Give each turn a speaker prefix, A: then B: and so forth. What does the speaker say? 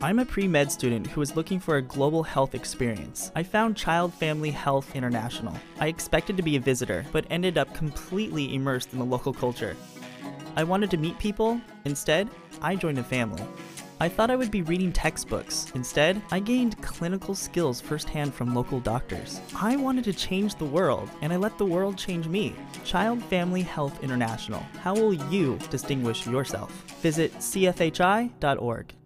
A: I'm a pre-med student who is looking for a global health experience. I found Child Family Health International. I expected to be a visitor, but ended up completely immersed in the local culture. I wanted to meet people. Instead, I joined a family. I thought I would be reading textbooks. Instead, I gained clinical skills firsthand from local doctors. I wanted to change the world, and I let the world change me. Child Family Health International. How will you distinguish yourself? Visit cfhi.org.